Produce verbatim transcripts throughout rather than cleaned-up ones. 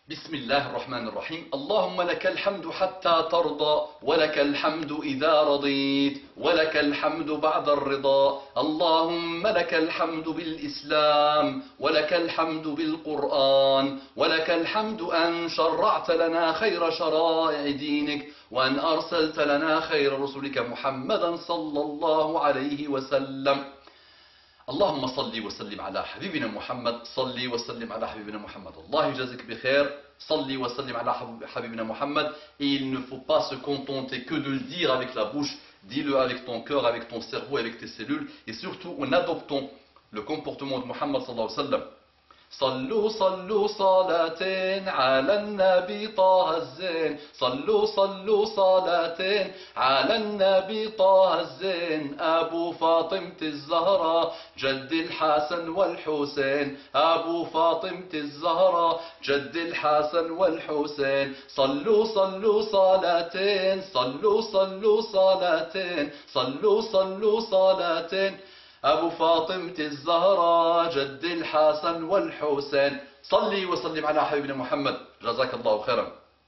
بسم الله الرحمن الرحيم. اللهم لك الحمد حتى ترضى، ولك الحمد إذا رضيت، ولك الحمد بعد الرضا. اللهم لك الحمد بالإسلام، ولك الحمد بالقرآن، ولك الحمد أن شرعت لنا خير شرائع دينك، وأن أرسلت لنا خير رسلك محمدا صلى الله عليه وسلم. اللهم صل وسلم على حبيبنا محمد، صل وسلم على حبيبنا محمد. الله يجازيك بخير. صل وسلم على حبيبنا محمد. Et il ne faut pas se contenter que de le dire avec la bouche, dis-le avec ton cœur, avec ton cerveau, avec tes cellules, et surtout en adoptant le comportement de Muhammad sallallahu alayhi wa sallam. صلوا صلوا صلاتين على النبي طه الزين، صلوا صلوا صلاتين على النبي طه الزين، أبو فاطمة الزهراء جد الحسن والحسين، أبو فاطمة الزهراء جد الحسن والحسين. صلوا صلوا صلاتين، صلوا صلوا صلاتين، صلوا صلوا صلاتين أبو فاطمة الزهراء جد الحسن والحسين. صلي وسلم على حبيبنا محمد. جزاك الله خيرا.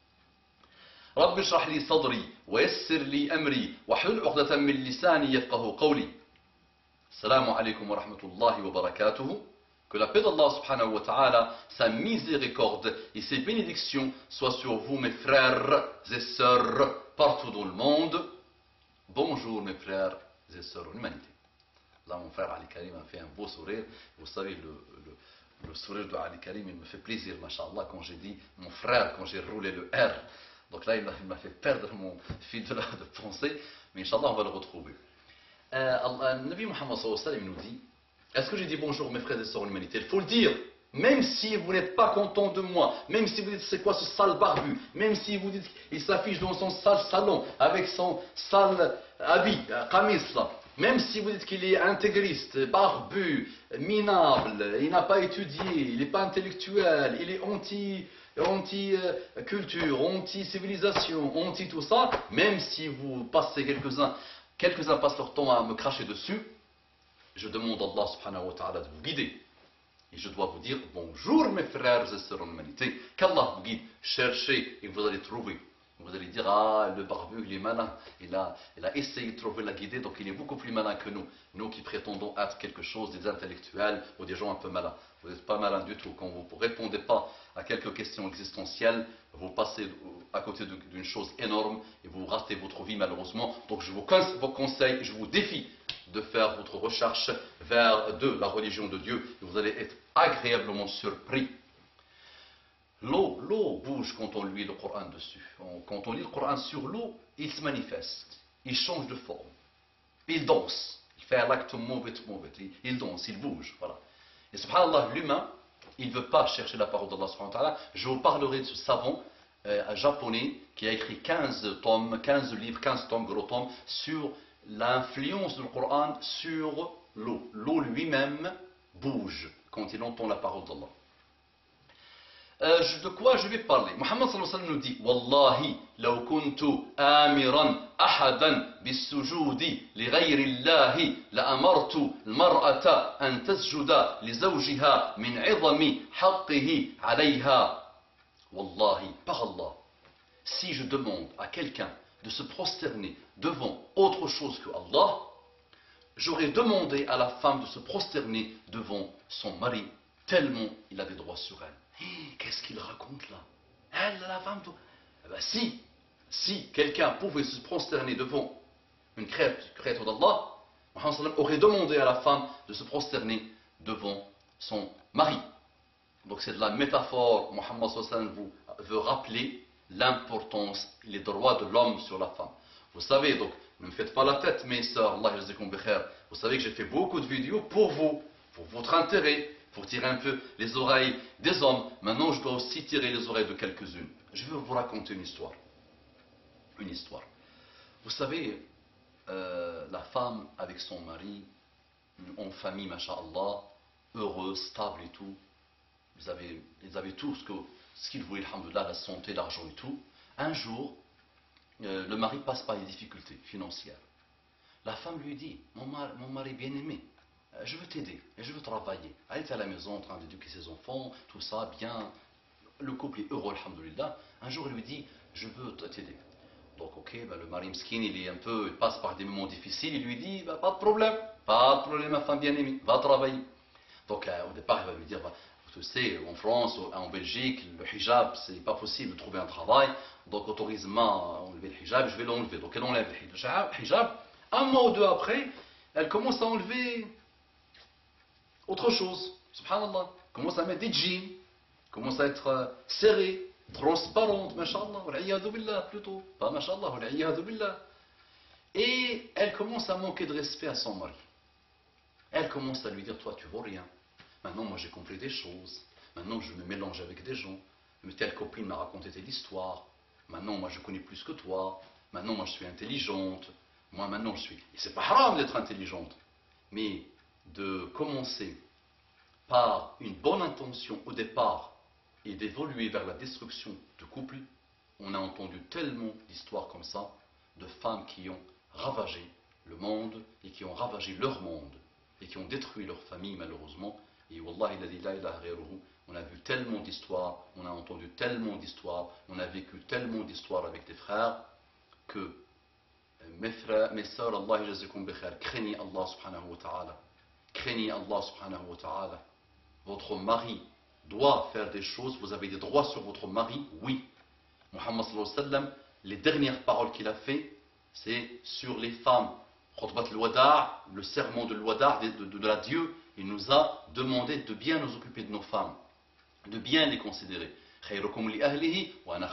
رب اشرح لي صدري ويسر لي أمري واحلل عقدة من لساني يفقه قولي. السلام عليكم ورحمة الله وبركاته. Que la paix d'Allah subhanahu wa ta'ala, sa miséricorde et ses bénédictions soient sur vous mes frères et sœurs partout dans le monde. Bonjour mes frères et sœurs en humanité. Là, mon frère Ali Karim a fait un beau sourire. Vous savez, le, le, le sourire de Ali Karim, il me fait plaisir, mashallah, quand j'ai dit mon frère, quand j'ai roulé le R. Donc là, il m'a fait perdre mon fil de, de pensée. Mais Inch'Allah, on va le retrouver. Euh, le Nabi Muhammad sallallahu alayhi wa sallam nous dit, est-ce que j'ai dit bonjour mes frères et sœurs en humanité? Il faut le dire. Même si vous n'êtes pas content de moi, même si vous dites c'est quoi ce sale barbu, même si vous dites qu'il s'affiche dans son sale salon avec son sale habit, qamis là. Même si vous dites qu'il est intégriste, barbu, minable, il n'a pas étudié, il n'est pas intellectuel, il est anti, anti-culture, anti-civilisation, anti tout ça, même si vous passez quelques-uns, quelques-uns passent leur temps à me cracher dessus, je demande à Allah subhanahu wa ta'ala de vous guider. Et je dois vous dire bonjour mes frères et sœurs en humanité, qu'Allah vous guide, cherchez et vous allez trouver. Vous allez dire, ah, le barbu, il est malin, il a, il a essayé de trouver la guidée, donc il est beaucoup plus malin que nous. Nous qui prétendons être quelque chose, des intellectuels ou des gens un peu malins. Vous n'êtes pas malin du tout. Quand vous ne répondez pas à quelques questions existentielles, vous passez à côté d'une chose énorme et vous ratez votre vie malheureusement. Donc je vous conseille, je vous défie de faire votre recherche vers de la religion de Dieu et vous allez être agréablement surpris. L'eau, l'eau bouge quand on lit le Coran dessus. Quand on lit le Coran sur l'eau, il se manifeste, il change de forme, il danse, il fait l'acte move it, move it, il danse, il bouge, voilà. Et subhanallah, l'humain, il ne veut pas chercher la parole d'Allah subhanahu wa ta'ala. Je vous parlerai de ce savant euh, japonais qui a écrit quinze tomes, quinze livres, quinze tomes, gros tomes, sur l'influence du Coran sur l'eau. L'eau lui-même bouge quand il entend la parole d'Allah. Euh, de quoi je vais parler? Muhammad sallallahu alayhi wa sallam nous dit Wallahi, law kuntu amiran ahadan bis-sujudi li ghayri Allahi la amartu al-mar'ata an tasjuda li zawjiha min 'idami haqqihi 'alayha. Wallahi, par Allah, si je demande à quelqu'un de se prosterner devant autre chose que Allah, j'aurais demandé à la femme de se prosterner devant son mari, tellement il a des droits sur elle. Qu'est-ce qu'il raconte là? Elle, la femme, tout. Eh bien, si, si quelqu'un pouvait se prosterner devant une créature d'Allah, Muhammad aurait demandé à la femme de se prosterner devant son mari. Donc c'est de la métaphore. Muhammad vous veut rappeler l'importance et les droits de l'homme sur la femme. Vous savez, donc, ne me faites pas la tête, mes sœurs, Allah yazikum bikhair. Vous savez que j'ai fait beaucoup de vidéos pour vous, pour votre intérêt, pour tirer un peu les oreilles des hommes. Maintenant, je dois aussi tirer les oreilles de quelques-unes. Je vais vous raconter une histoire. Une histoire. Vous savez, euh, la femme avec son mari, en famille, masha'Allah, heureux, stable et tout. Ils avaient, ils avaient tout ce qu'ils ce qu'ils voulaient, alhamdoulilah, la santé, l'argent et tout. Un jour, euh, le mari passe par des difficultés financières. La femme lui dit, mon mari, mon mari bien-aimé, je veux t'aider et je veux travailler. Elle est à la maison en train d'éduquer ses enfants, tout ça, bien. le couple est heureux, alhamdoulilah. Un jour, il lui dit, je veux t'aider. Donc, ok, ben, le mari mskin, il est un peu, il passe par des moments difficiles, il lui dit, ben, pas de problème, pas de problème, ma femme bien-aimée, va travailler. Donc, euh, au départ, il va lui dire, ben, tu sais, en France, en Belgique, le hijab, c'est pas possible de trouver un travail, donc autorise-moi à enlever le hijab, je vais l'enlever. Donc, elle enlève le hijab. Un mois ou deux après, elle commence à enlever autre chose, subhanallah, commence à mettre des jeans, commence à être euh, serrée, transparente, mashallah, wal'iyadu billah plutôt, pas mashallah, wal'iyadu billah. Et elle commence à manquer de respect à son mari. Elle commence à lui dire, toi tu vaux rien, maintenant moi j'ai compris des choses, maintenant je me mélange avec des gens, mais telle copine m'a raconté telle histoire, maintenant moi je connais plus que toi, maintenant moi je suis intelligente, moi maintenant je suis... Et c'est pas haram d'être intelligente, mais de commencer par une bonne intention au départ et d'évoluer vers la destruction du couple, on a entendu tellement d'histoires comme ça, de femmes qui ont ravagé le monde et qui ont ravagé leur monde et qui ont détruit leur famille malheureusement. Et wallahi la ilaha ghayruhu, on a vu tellement d'histoires, on a entendu tellement d'histoires, on a vécu tellement d'histoires avec des frères que mes frères, mes sœurs, Allah yajazikum bikhar, craignez Allah subhanahu wa ta'ala, craignez Allah subhanahu wa ta'ala. Votre mari doit faire des choses, vous avez des droits sur votre mari, oui. Muhammad sallallahu alayhi wa sallam, les dernières paroles qu'il a fait, c'est sur les femmes. Khutbat al-Wada', le serment de l'Wada' de, de, de la Dieu, il nous a demandé de bien nous occuper de nos femmes, de bien les considérer. Les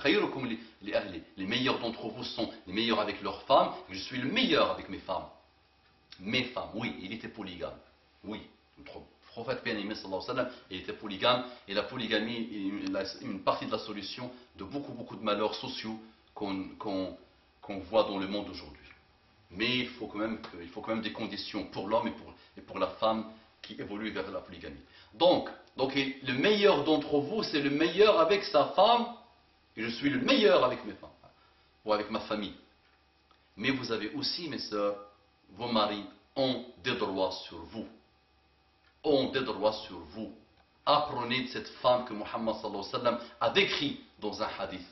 meilleurs d'entre vous sont les meilleurs avec leurs femmes, et je suis le meilleur avec mes femmes. Mes femmes, oui, il était polygame. Oui, notre prophète bien-aimé, sallallahu alayhi wa sallam, il était polygame, et la polygamie est une partie de la solution de beaucoup, beaucoup de malheurs sociaux qu'on qu'on, qu'on voit dans le monde aujourd'hui. Mais il faut, quand même que, il faut quand même des conditions pour l'homme et pour, et pour la femme qui évoluent vers la polygamie. Donc, donc le meilleur d'entre vous, c'est le meilleur avec sa femme, et je suis le meilleur avec mes femmes, ou avec ma famille. Mais vous avez aussi, mes sœurs, vos maris ont des droits sur vous. Ont des droits sur vous. Apprenez de cette femme que Muhammad sallallahu alayhi wa sallam a décrit dans un hadith.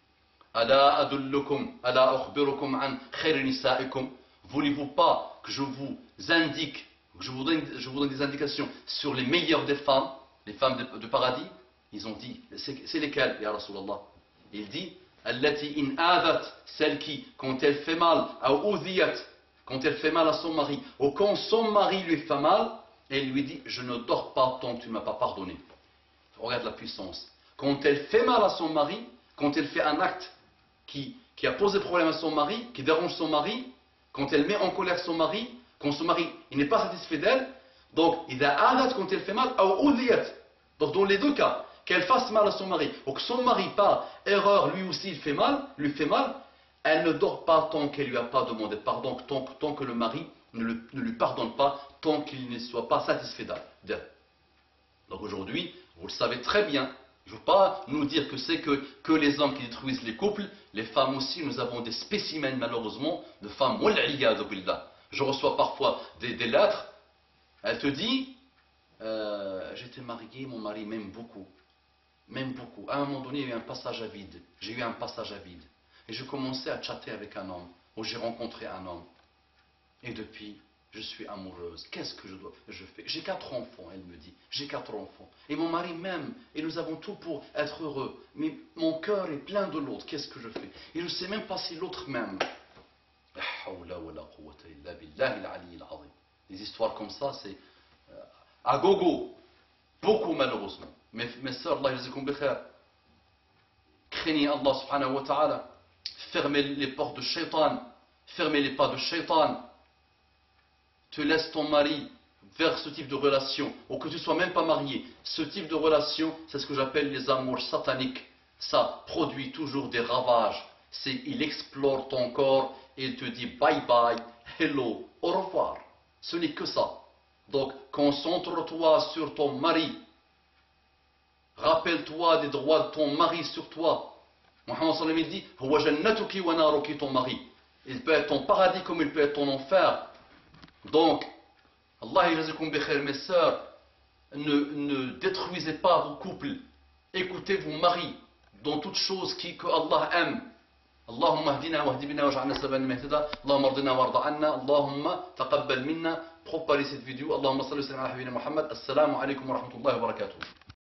Ala adullukum, ala akhbirukum an khayri nisaikum. Voulez-vous pas que je vous indique, que je vous donne, je vous donne des indications sur les meilleures des femmes, les femmes de, de paradis? Ils ont dit, c'est lesquelles, ya Rasulallah? Il dit, allati in adat, celle qui, quand elle fait mal, ou udhiyat, quand elle fait mal à son mari, ou quand son mari lui fait mal, elle lui dit, je ne dors pas tant que tu ne m'as pas pardonné. Regarde la puissance. Quand elle fait mal à son mari, quand elle fait un acte qui, qui a posé problème à son mari, qui dérange son mari, quand elle met en colère son mari, quand son mari il n'est pas satisfait d'elle, donc il a adat quand elle fait mal, ou udhiyat. Donc dans les deux cas, qu'elle fasse mal à son mari, ou que son mari par erreur lui aussi il fait mal, lui fait mal, elle ne dort pas tant qu'elle ne lui a pas demandé pardon, tant, tant que le mari ne, le, ne lui pardonne pas, tant qu'il ne soit pas satisfait d'elle. Donc aujourd'hui, vous le savez très bien, je ne veux pas nous dire que c'est que, que les hommes qui détruisent les couples, les femmes aussi, nous avons des spécimens malheureusement de femmes. Je reçois parfois des, des lettres, elle te dit, euh, j'étais mariée, mon mari m'aime beaucoup, m'aime beaucoup. À un moment donné, il y a eu un passage à vide, j'ai eu un passage à vide. Et je commençais à chatter avec un homme, ou j'ai rencontré un homme. Et depuis, je suis amoureuse. Qu'est-ce que je dois je fais? J'ai quatre enfants, elle me dit. J'ai quatre enfants. Et mon mari m'aime. Et nous avons tout pour être heureux. Mais mon cœur est plein de l'autre. Qu'est-ce que je fais? Et je ne sais même pas si l'autre m'aime. Des histoires comme ça, c'est à gogo. Beaucoup malheureusement. Mais mes sœurs, Allah yajazikum bikhair. Craignez Allah subhanahu wa ta'ala. Fermez les portes de shaitan. Fermez les pas de shaitan. Tu laisses ton mari vers ce type de relation, ou que tu ne sois même pas marié, ce type de relation, c'est ce que j'appelle les amours sataniques. Ça produit toujours des ravages. C'est, il explore ton corps et il te dit bye bye, hello, au revoir. Ce n'est que ça. Donc, concentre-toi sur ton mari. Rappelle-toi des droits de ton mari sur toi. Muhammad sallallahu alayhi wa sallam dit, huwa jannatuki wa naruki, ton mari. Il peut être ton paradis comme il peut être ton enfer. Donc, Allah yajazikum bikhair, mes sœurs, ne, ne détruisez pas vos couples écoutez vos maris dans toutes choses qui, que Allah aime. اللهم اهدنا واهد بنا واجعلنا سببا لمن اهتدى اللهم ارضنا وارض عنا اللهم تقبل منا. Propagez cette vidéo. اللهم صل وسلم على حبيبنا محمد. السلام عليكم ورحمة الله وبركاته.